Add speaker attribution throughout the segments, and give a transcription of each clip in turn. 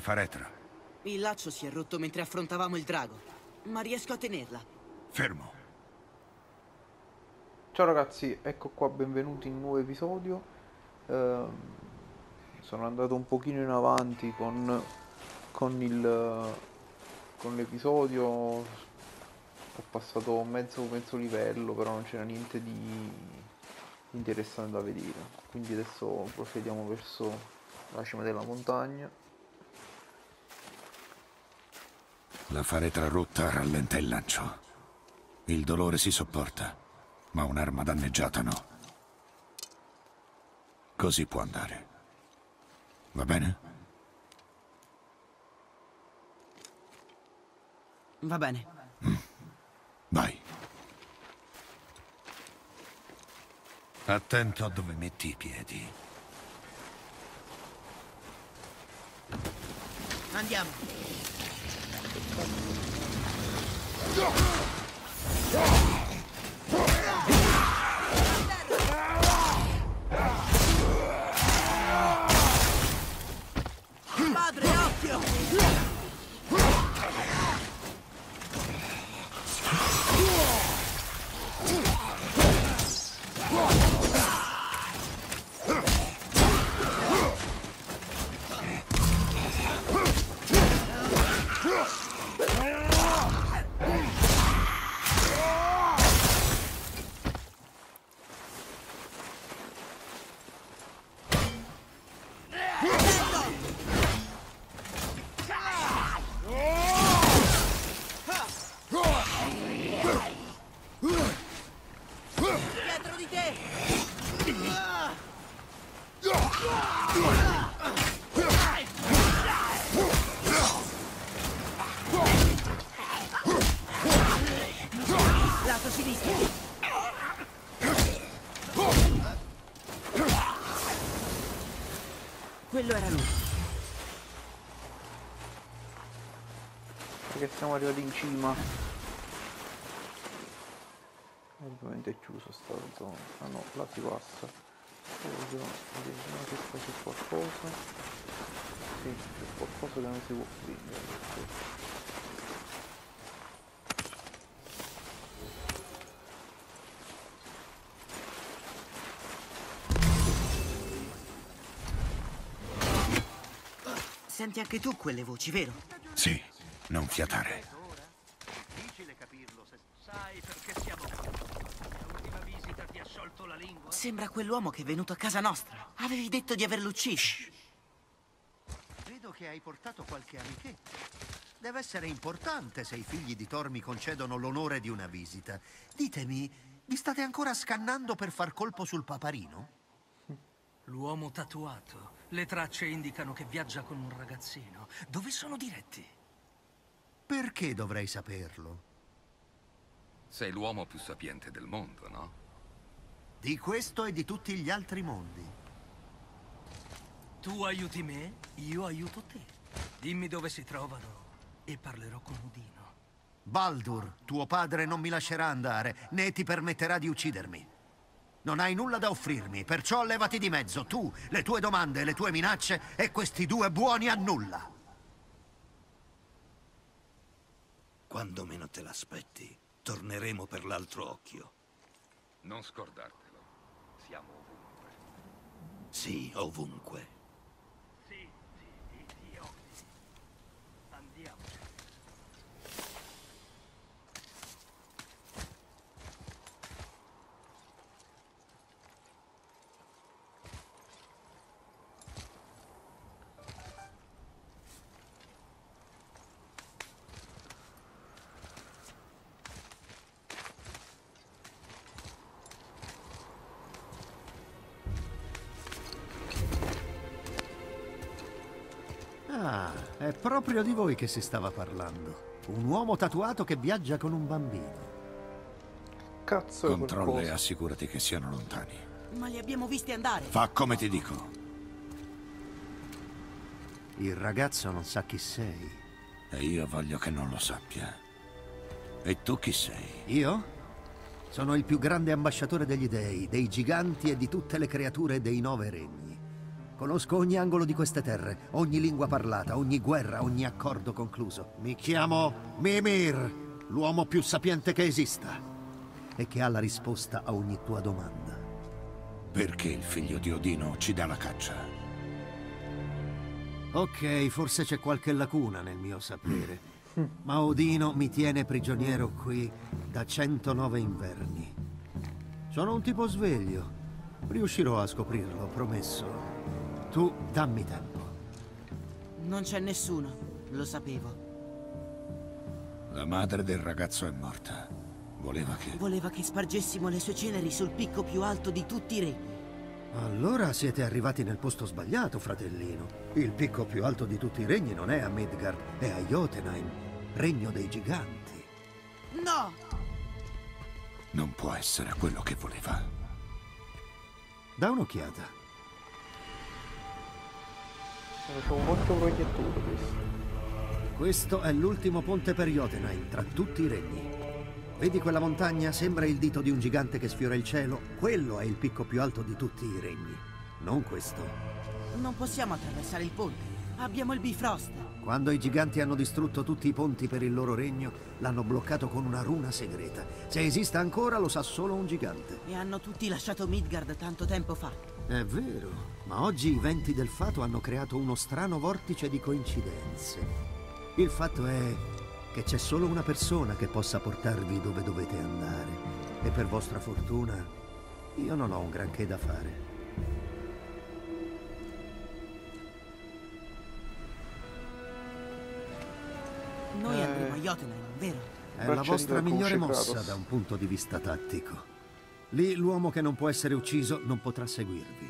Speaker 1: faretra.
Speaker 2: Il laccio si è rotto mentre affrontavamo il drago, ma riesco a tenerla.
Speaker 1: Fermo.
Speaker 3: Ciao ragazzi, ecco qua, benvenuti in un nuovo episodio. Sono andato un pochino in avanti con l'episodio. Ho passato mezzo livello, però non c'era niente di interessante da vedere. Quindi adesso procediamo verso la cima della montagna.
Speaker 1: La faretra rotta rallenta il lancio. Il dolore si sopporta, ma un'arma danneggiata no. Così può andare. Va bene?
Speaker 2: Va bene.
Speaker 1: Vai. Attento a dove metti i piedi.
Speaker 2: Andiamo. Padre, occhio! Dietro di te! Lato sinistro! Quello era lui.
Speaker 3: Perché siamo arrivati in cima. Ovviamente è chiuso sta zona. Ah no, là si passa. Vediamo se qua c'è qualcosa. Sì, c'è qualcosa che non si può prendere.
Speaker 2: Senti anche tu quelle voci, vero?
Speaker 1: Sì, non fiatare.
Speaker 4: Difficile capirlo se sai perché siamo qui. L'ultima visita ti ha sciolto la lingua?
Speaker 2: Sembra quell'uomo che è venuto a casa nostra. Avevi detto di averlo ucciso.
Speaker 4: Vedo che hai portato qualche amichetto. Deve essere importante se i figli di Thor mi concedono l'onore di una visita. Ditemi, vi state ancora scannando per far colpo sul paparino?
Speaker 5: L'uomo tatuato. Le tracce indicano che viaggia con un ragazzino. Dove sono diretti?
Speaker 4: Perché dovrei saperlo?
Speaker 6: Sei l'uomo più sapiente del mondo, no?
Speaker 4: Di questo e di tutti gli altri mondi.
Speaker 5: Tu aiuti me, io aiuto te. Dimmi dove si trovano e parlerò con Udino.
Speaker 4: Baldur, tuo padre non mi lascerà andare, né ti permetterà di uccidermi. Non hai nulla da offrirmi, perciò levati di mezzo, tu, le tue domande, le tue minacce e questi due buoni a nulla.
Speaker 7: Quando meno te l'aspetti, torneremo per l'altro occhio.
Speaker 6: Non scordartelo. Siamo ovunque.
Speaker 7: Sì, ovunque.
Speaker 5: Sì, idioti. Andiamoci.
Speaker 4: Ah, è proprio di voi che si stava parlando. Un uomo tatuato che viaggia con un bambino.
Speaker 3: Cazzo è
Speaker 1: Controlla e
Speaker 3: qualcosa.
Speaker 1: assicurati che siano lontani.
Speaker 2: Ma li abbiamo visti andare.
Speaker 1: Fa come ti dico.
Speaker 4: Il ragazzo non sa chi sei.
Speaker 1: E io voglio che non lo sappia. E tu chi sei?
Speaker 4: Io? Sono il più grande ambasciatore degli dei, dei giganti e di tutte le creature dei 9 regni.
Speaker 8: Conosco ogni angolo di queste terre, ogni lingua parlata, ogni guerra, ogni accordo concluso. Mi chiamo Mimir, l'uomo più sapiente che esista, e che ha la risposta a ogni tua domanda.
Speaker 1: Perché il figlio di Odino ci dà la caccia?
Speaker 8: Ok, forse c'è qualche lacuna nel mio sapere, ma Odino mi tiene prigioniero qui da 109 inverni. Sono un tipo sveglio. Riuscirò a scoprirlo, promesso. Tu dammi tempo.
Speaker 2: Non c'è nessuno, lo sapevo.
Speaker 1: La madre del ragazzo è morta.
Speaker 2: Voleva che spargessimo le sue ceneri sul picco più alto di tutti i regni.
Speaker 8: Allora siete arrivati nel posto sbagliato, fratellino. Il picco più alto di tutti i regni non è a Midgard, è a Jotunheim, regno dei giganti.
Speaker 2: No!
Speaker 1: Non può essere quello che voleva.
Speaker 8: Da un'occhiata.
Speaker 3: C'è un molto proiettore questo.
Speaker 8: Questo è l'ultimo ponte per Jotunheim, tra tutti i regni. Vedi quella montagna? Sembra il dito di un gigante che sfiora il cielo. Quello è il picco più alto di tutti i regni. Non questo.
Speaker 2: Non possiamo attraversare il ponte. Abbiamo il Bifrost.
Speaker 8: Quando i giganti hanno distrutto tutti i ponti per il loro regno, l'hanno bloccato con una runa segreta. Se esiste ancora, lo sa solo un gigante.
Speaker 2: E hanno tutti lasciato Midgard tanto tempo fa.
Speaker 8: È vero, ma oggi i venti del fato hanno creato uno strano vortice di coincidenze. Il fatto è che c'è solo una persona che possa portarvi dove dovete andare. E per vostra fortuna, io non ho un granché da fare.
Speaker 2: Noi andremo a Jotunheim, vero?
Speaker 8: È la vostra migliore mossa da un punto di vista tattico. Lì l'uomo che non può essere ucciso non potrà seguirvi.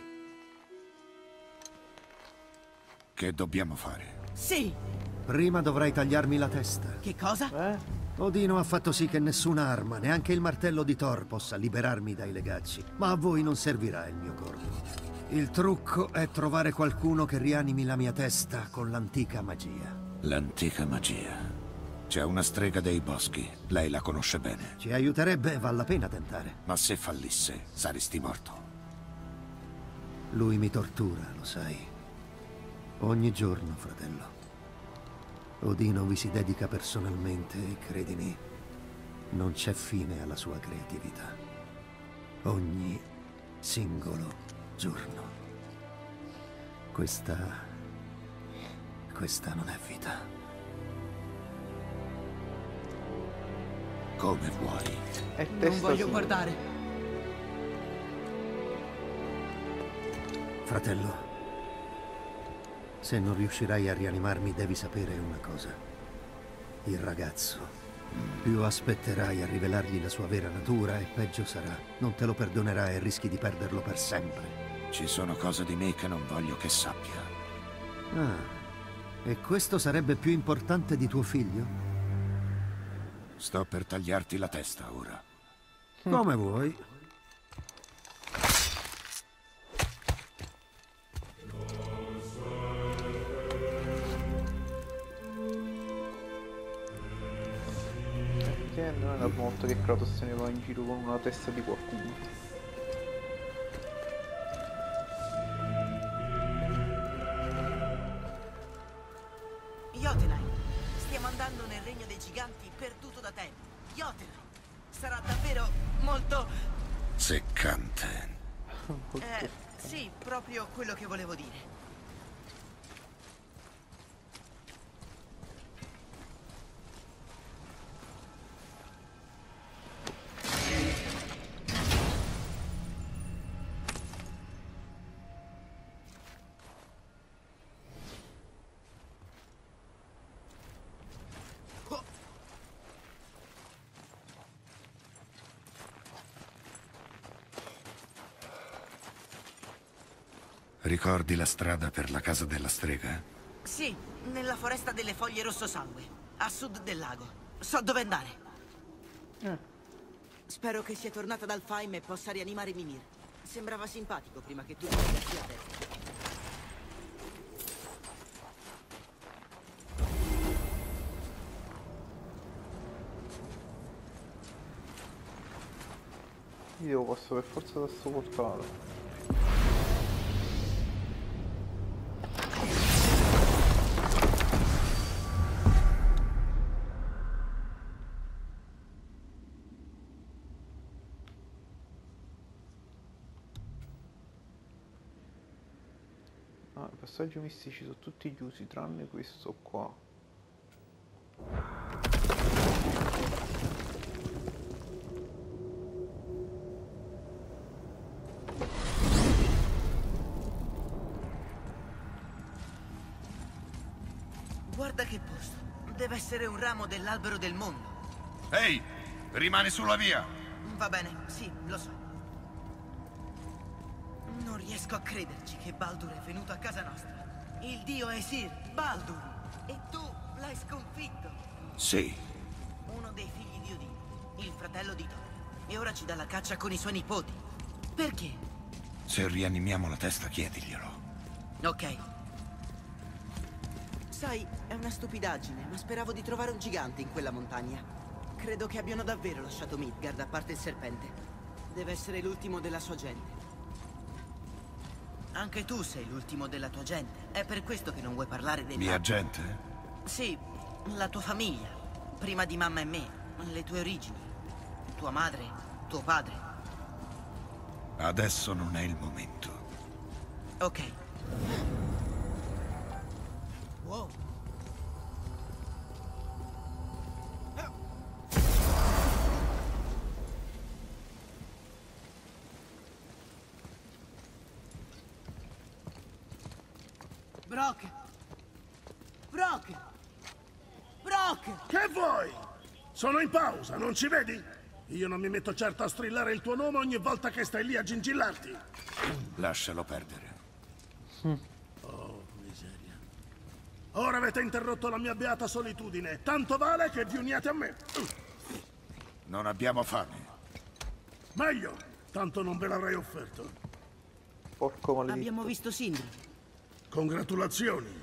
Speaker 1: Che dobbiamo fare?
Speaker 2: Sì!
Speaker 8: Prima dovrai tagliarmi la testa.
Speaker 2: Che cosa?
Speaker 8: Odino ha fatto sì che nessuna arma, neanche il martello di Thor, possa liberarmi dai legacci. Ma a voi non servirà il mio corpo. Il trucco è trovare qualcuno che rianimi la mia testa con l'antica magia.
Speaker 1: L'antica magia. C'è una strega dei boschi. Lei la conosce bene.
Speaker 8: Ci aiuterebbe, vale la pena tentare.
Speaker 1: Ma se fallisse, saresti morto.
Speaker 8: Lui mi tortura, lo sai. Ogni giorno, fratello. Odino vi si dedica personalmente e, credimi, non c'è fine alla sua creatività. Ogni singolo giorno. Questa non è vita.
Speaker 1: Come vuoi.
Speaker 2: Non voglio guardare.
Speaker 8: Fratello, se non riuscirai a rianimarmi, devi sapere una cosa. Il ragazzo, più aspetterai a rivelargli la sua vera natura e peggio sarà. Non te lo perdonerà e rischi di perderlo per sempre.
Speaker 1: Ci sono cose di me che non voglio che sappia.
Speaker 8: Ah, e questo sarebbe più importante di tuo figlio?
Speaker 1: Sto per tagliarti la testa ora.
Speaker 8: Come vuoi.
Speaker 3: Non è la prima volta che Kratos se ne va in giro con una testa di qualcuno.
Speaker 2: Jotunheim. Stiamo andando nel regno dei giganti perduto da tempo. Jotunheim. Sarà davvero molto...
Speaker 1: Seccante.
Speaker 2: Sì, proprio quello che volevo dire.
Speaker 1: Ricordi la strada per la casa della strega?
Speaker 2: Sì, nella foresta delle foglie rosso sangue, a sud del lago. So dove andare. Spero che sia tornata dal Faim e possa rianimare Mimir. Sembrava simpatico prima che tu mi tagliassi la testa.
Speaker 3: Io devo passare per forza da sto portale. i passaggi mistici sono tutti chiusi tranne questo qua.
Speaker 2: Guarda che posto. Deve essere un ramo dell'albero del mondo.
Speaker 1: Ehi, rimani sulla via!
Speaker 2: Va bene, sì, lo so. Non riesco a crederci che Baldur è venuto a casa nostra. Il dio Aesir, Baldur. E tu l'hai sconfitto.
Speaker 1: Sì,
Speaker 2: Uno dei figli di Odino, il fratello di Thor. E ora ci dà la caccia con i suoi nipoti. Perché?
Speaker 1: se rianimiamo la testa chiediglielo.
Speaker 2: Ok. Sai, è una stupidaggine, ma speravo di trovare un gigante in quella montagna. Credo che abbiano davvero lasciato Midgard, a parte il serpente. Deve essere l'ultimo della sua gente. Anche tu sei l'ultimo della tua gente. È per questo che non vuoi parlare dei
Speaker 1: Mia gente?
Speaker 2: Sì, la tua famiglia. Prima di mamma e me, le tue origini. Tua madre, tuo padre.
Speaker 1: Adesso non è il momento.
Speaker 2: Ok. Wow. Brock! Brock! Brock!
Speaker 9: Che vuoi? Sono in pausa, non ci vedi? Io non mi metto certo a strillare il tuo nome ogni volta che stai lì a gingillarti.
Speaker 1: Lascialo perdere.
Speaker 9: Oh, miseria. Ora avete interrotto la mia beata solitudine. Tanto vale che vi uniate a me.
Speaker 1: Non abbiamo fame.
Speaker 9: Meglio, tanto non ve l'avrei offerto.
Speaker 3: Porco maledetto.
Speaker 2: Abbiamo visto Sindri.
Speaker 9: Congratulazioni.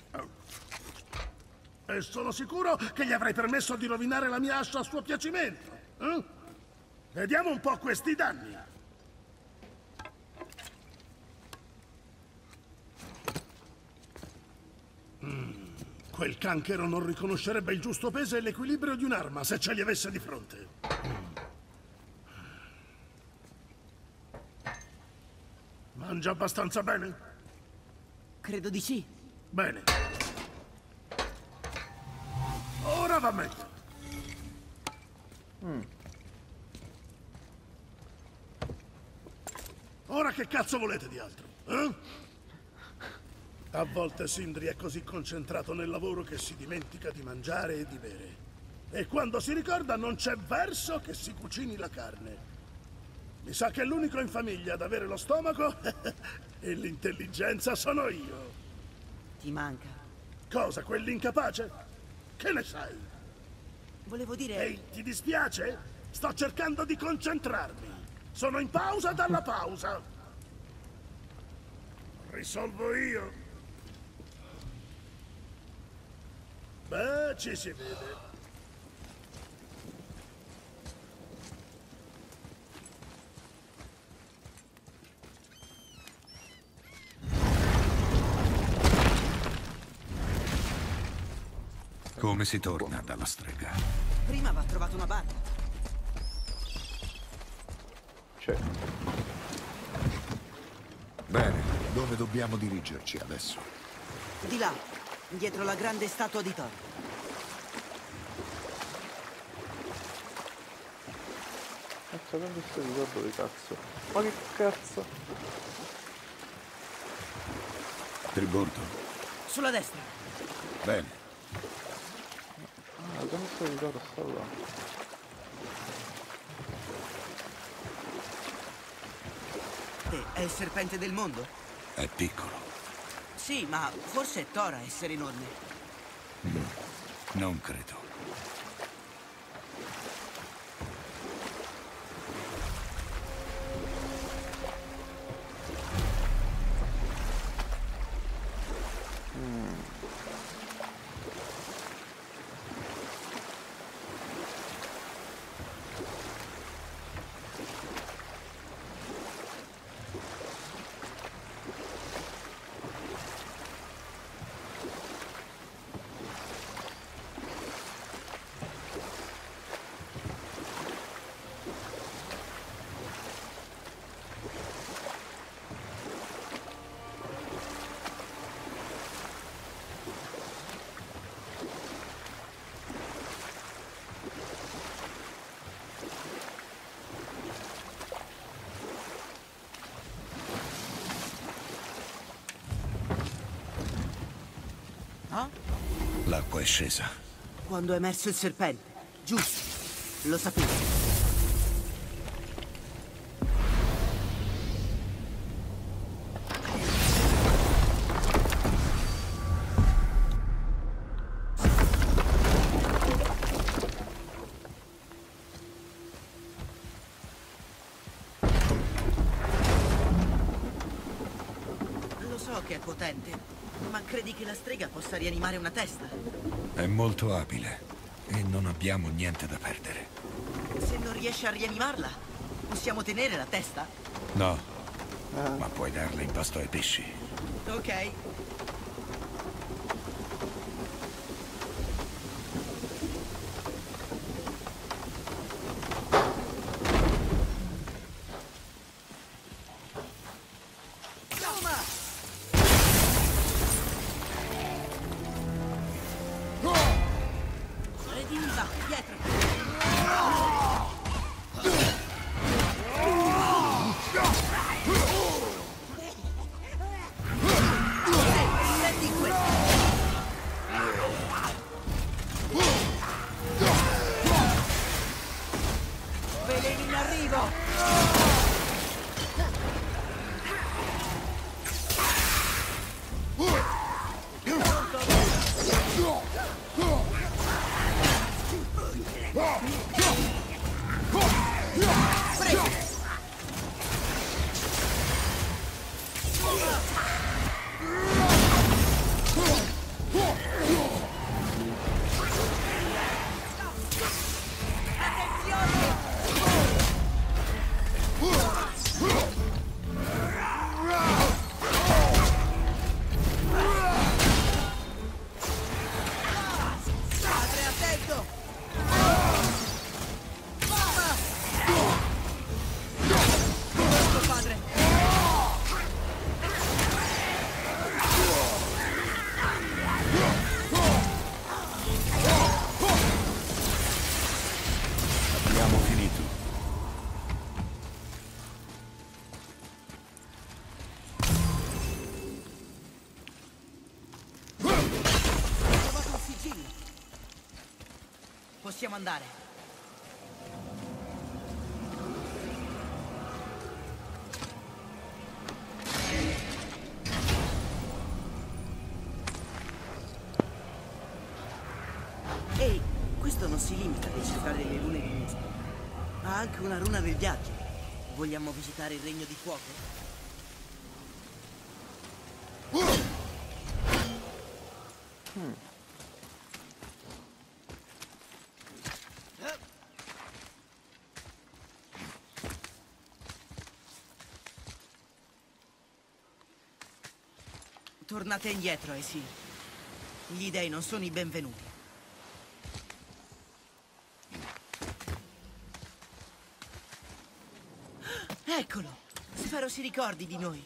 Speaker 9: E sono sicuro che gli avrei permesso di rovinare la mia ascia a suo piacimento. Vediamo un po' questi danni. Quel canchero non riconoscerebbe il giusto peso e l'equilibrio di un'arma se ce li avesse di fronte. Mangia abbastanza bene?
Speaker 2: Credo di sì.
Speaker 9: Bene. Ora va meglio. Ora che cazzo volete di altro? A volte Sindri è così concentrato nel lavoro che si dimentica di mangiare e di bere. E quando si ricorda non c'è verso che si cucini la carne. Mi sa che l'unico in famiglia ad avere lo stomaco e l'intelligenza sono io.
Speaker 2: Ti manca.
Speaker 9: Cosa, quell'incapace? Che ne sai?
Speaker 2: Volevo dire...
Speaker 9: Ehi, ti dispiace? Sto cercando di concentrarmi. Sono in pausa dalla pausa. Risolvo io. Beh, ci si vede.
Speaker 1: Come si torna dalla strega?
Speaker 2: Prima va trovato una barca.
Speaker 3: C'è.
Speaker 1: Bene, dove dobbiamo dirigerci adesso?
Speaker 2: Di là, dietro la grande statua di Thor.
Speaker 3: Cazzo, quando sto ricordo dove cazzo? Ma che cazzo?
Speaker 1: Tribordo.
Speaker 2: Sulla destra.
Speaker 1: Bene.
Speaker 3: Ah, quando sto ricordo sta là.
Speaker 2: È il serpente del mondo?
Speaker 1: È piccolo.
Speaker 2: Sì, ma forse è Thor a essere enorme.
Speaker 1: Non credo.
Speaker 2: No?
Speaker 7: L'acqua è scesa.
Speaker 2: Quando è emerso il serpente. Giusto. Lo sapevo. Lo so che è potente, ma credi che la strega possa rianimare una testa?
Speaker 7: È molto abile e non abbiamo niente da perdere.
Speaker 2: Se non riesce a rianimarla, possiamo tenere la testa?
Speaker 7: No, ma puoi darle in pasto ai pesci.
Speaker 2: Ok. Redinva, dietro! Prendi questo! Veleni in arrivo! Padre, attento! Pronto, padre!
Speaker 7: Abbiamo finito.
Speaker 2: Ho trovato un sigillo! Possiamo andare. Ehi, questo non si limita a decifrare le rune di Muspel. Ha anche una runa del viaggio. Vogliamo visitare il Regno di Fuoco? Tornate indietro, Aesir. Gli dei non sono i benvenuti. Eccolo! Spero si ricordi di noi.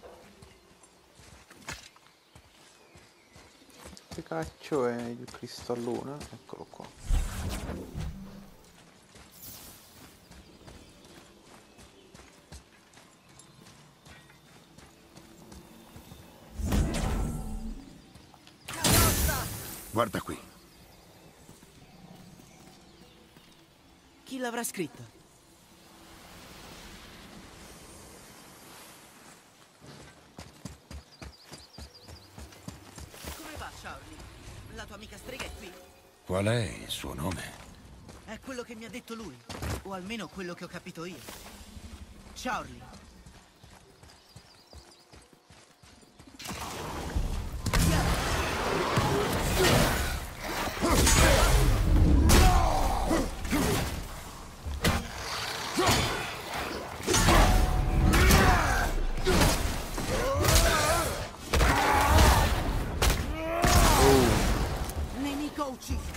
Speaker 3: Che cacchio è il cristallone? Eccolo qua.
Speaker 1: Guarda qui.
Speaker 2: Chi l'avrà scritto? Come va, Charlie? La tua amica strega è qui.
Speaker 7: Qual è il suo nome?
Speaker 2: È quello che mi ha detto lui. O almeno quello che ho capito io. Charlie. Nemico ucciso.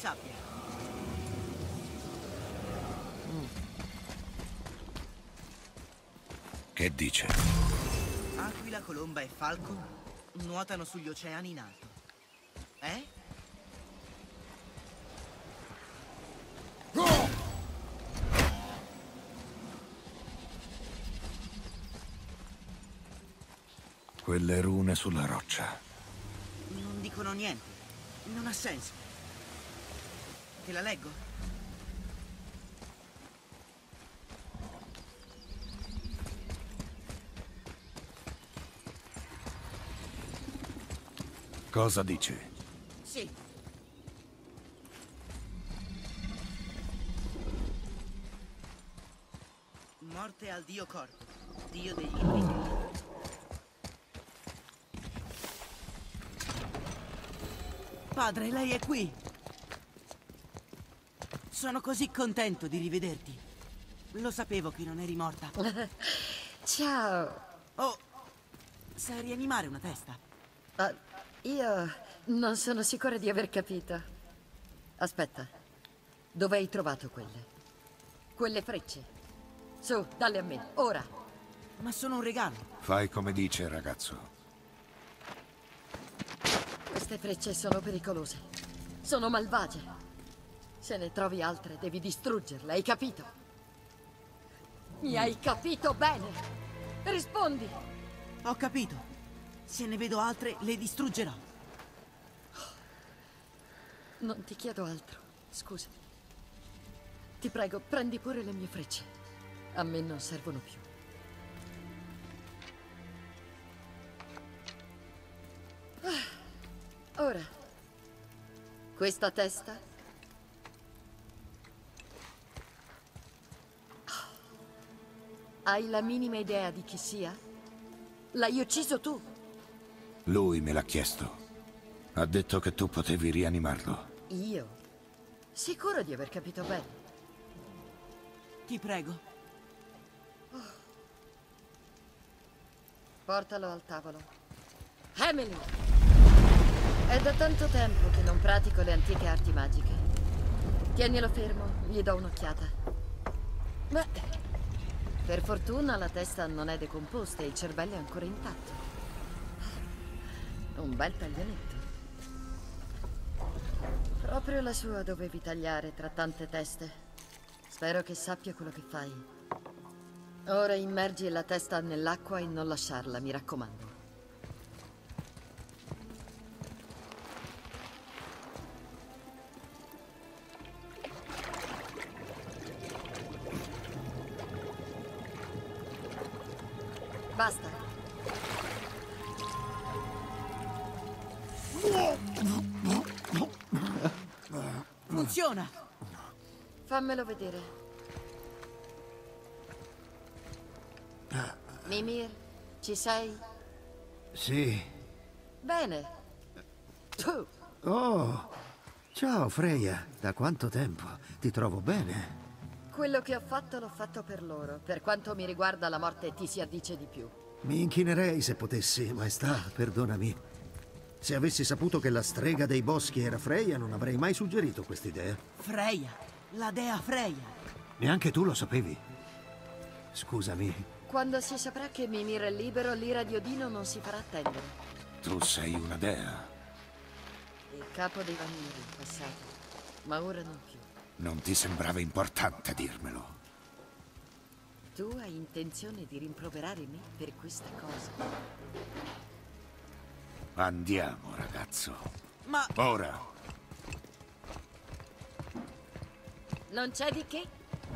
Speaker 2: sabbia.
Speaker 1: Che dice?
Speaker 2: Aquila, colomba e falco nuotano sugli oceani in alto. Eh?
Speaker 1: Quelle rune sulla roccia.
Speaker 2: Non dicono niente. Non ha senso. Te la leggo?
Speaker 1: Cosa dice?
Speaker 2: Sì. Morte al dio Corpo, dio degli invisibili. Padre, lei è qui. Sono così contento di rivederti. Lo sapevo che non eri morta.
Speaker 10: Ciao.
Speaker 2: Oh, sai rianimare una testa?
Speaker 10: Io non sono sicura di aver capito. Aspetta, dove hai trovato quelle? Quelle frecce? Su, dalle a me, ora.
Speaker 2: Ma sono un regalo.
Speaker 1: Fai come dice, ragazzo.
Speaker 10: Queste frecce sono pericolose. Sono malvagie. Se ne trovi altre, devi distruggerle, hai capito? Mi hai capito bene? Rispondi!
Speaker 2: Ho capito. Se ne vedo altre, le distruggerò.
Speaker 10: Non ti chiedo altro, scusa. Ti prego, prendi pure le mie frecce. A me non servono più. Ora, questa testa hai la minima idea di chi sia? L'hai ucciso tu?
Speaker 1: Lui me l'ha chiesto. Ha detto che tu potevi rianimarlo.
Speaker 10: Io? Sicuro di aver capito bene?
Speaker 2: Ti prego.
Speaker 10: Portalo al tavolo. Emily! È da tanto tempo che non pratico le antiche arti magiche. Tienilo fermo, gli do un'occhiata. Beh, per fortuna la testa non è decomposta e il cervello è ancora intatto. Un bel tagliamento. Proprio la sua dovevi tagliare tra tante teste. Spero che sappia quello che fai. Ora immergi la testa nell'acqua e non lasciarla, mi raccomando. Basta.
Speaker 2: Funziona!
Speaker 10: Fammelo vedere. Mimir, ci sei?
Speaker 8: Sì.
Speaker 10: Bene. Tu.
Speaker 8: Oh, ciao Freya. Da quanto tempo? Ti trovo bene.
Speaker 10: Quello che ho fatto l'ho fatto per loro. Per quanto mi riguarda, la morte ti si addice di più.
Speaker 8: Mi inchinerei se potessi, maestà, perdonami. Se avessi saputo che la strega dei boschi era Freya, non avrei mai suggerito quest'idea.
Speaker 2: Freya, la dea Freya.
Speaker 8: Neanche tu lo sapevi. Scusami.
Speaker 10: Quando si saprà che Mimir è libero, l'ira di Odino non si farà attendere.
Speaker 1: Tu sei una dea.
Speaker 10: Il capo dei Vaniri in passato, ma ora non più.
Speaker 1: Non ti sembrava importante dirmelo.
Speaker 10: Tu hai intenzione di rimproverare me per questa cosa?
Speaker 1: Andiamo, ragazzo.
Speaker 2: Ma...
Speaker 1: Ora.
Speaker 10: Non c'è di che?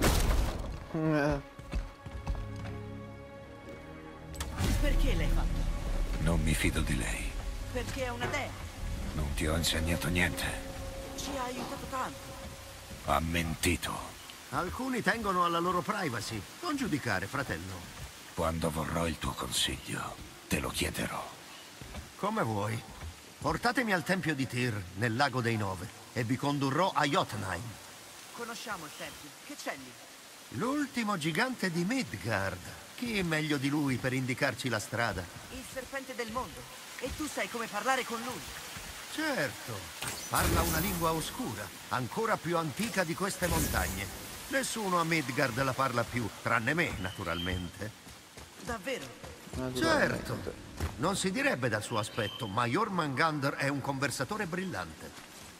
Speaker 2: Perché l'hai fatto?
Speaker 1: Non mi fido di lei.
Speaker 2: Perché è una dea.
Speaker 1: Non ti ho insegnato niente.
Speaker 2: Ci ha aiutato tanto.
Speaker 1: Ha mentito.
Speaker 4: Alcuni tengono alla loro privacy. Non giudicare, fratello.
Speaker 1: Quando vorrò il tuo consiglio, te lo chiederò.
Speaker 4: Come vuoi. Portatemi al tempio di Tyr, nel lago dei Nove, e vi condurrò a Jotunheim.
Speaker 2: Conosciamo il tempio. Che c'è lì?
Speaker 4: L'ultimo gigante di Midgard. Chi è meglio di lui per indicarci la strada?
Speaker 2: Il serpente del mondo. E tu sai come parlare con lui.
Speaker 4: Certo, parla una lingua oscura, ancora più antica di queste montagne. Nessuno a Midgard la parla più, tranne me, naturalmente.
Speaker 2: Davvero?
Speaker 4: Certo, non si direbbe dal suo aspetto, ma Jormungandr è un conversatore brillante.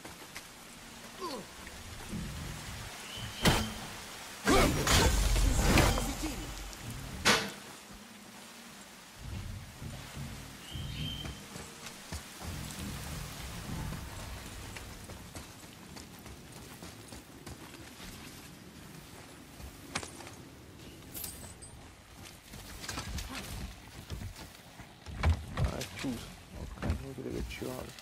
Speaker 3: È chiuso. Ok, devo dire che ci vado.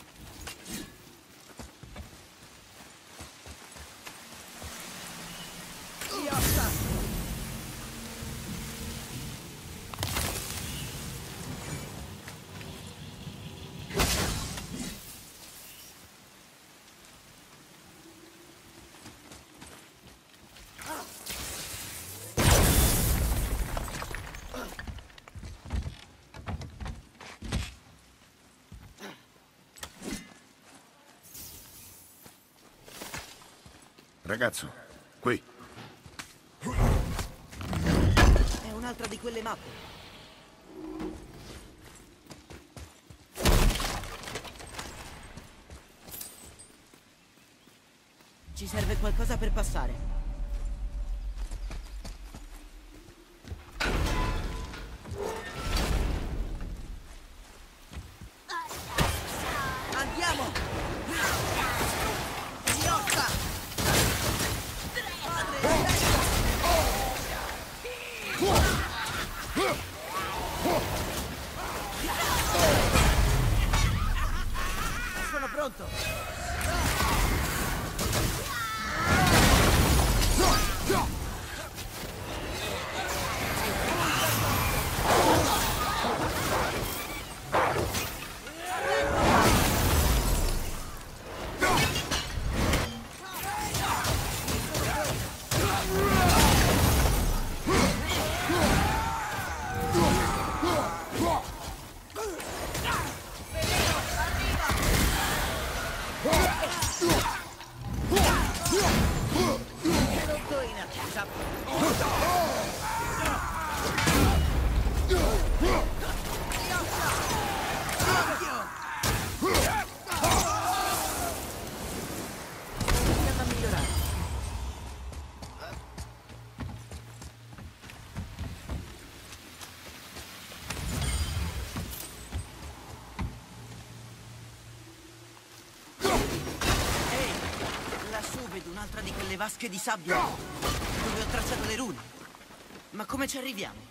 Speaker 1: Ragazzo, qui.
Speaker 2: È un'altra di quelle mappe. Ci serve qualcosa per passare. Andiamo! Idiota! Sono pronto! Vedo un'altra di quelle vasche di sabbia dove ho tracciato le rune. Ma come ci arriviamo?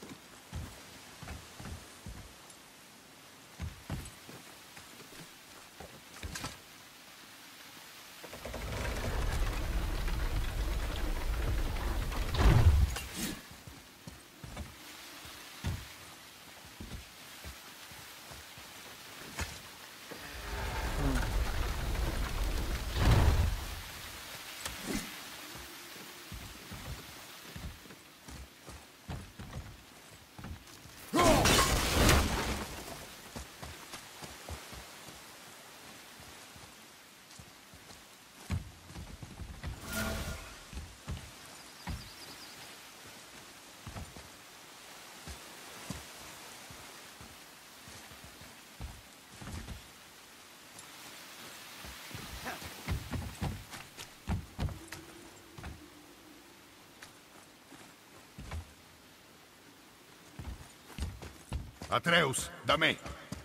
Speaker 1: Atreus, da me.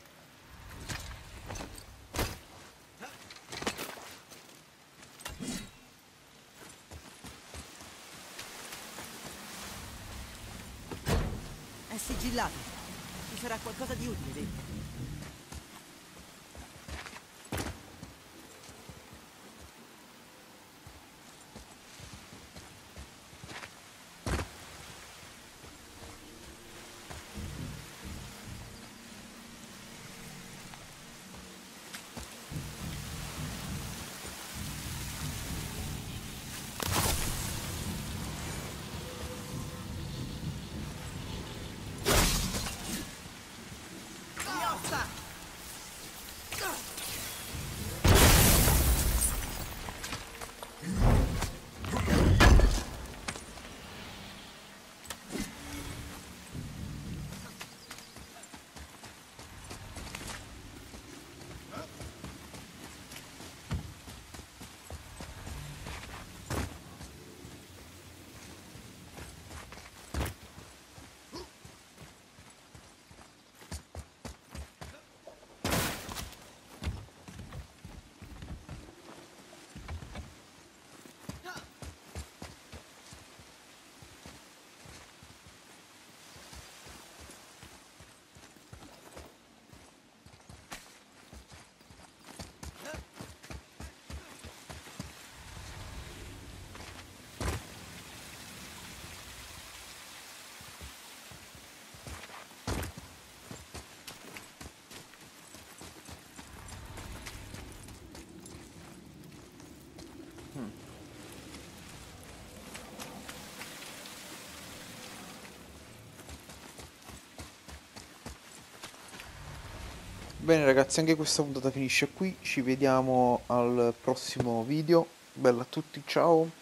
Speaker 2: È sigillato. Ci sarà qualcosa di utile dentro.
Speaker 3: Bene ragazzi, anche questa puntata finisce qui, ci vediamo al prossimo video, bella a tutti, ciao!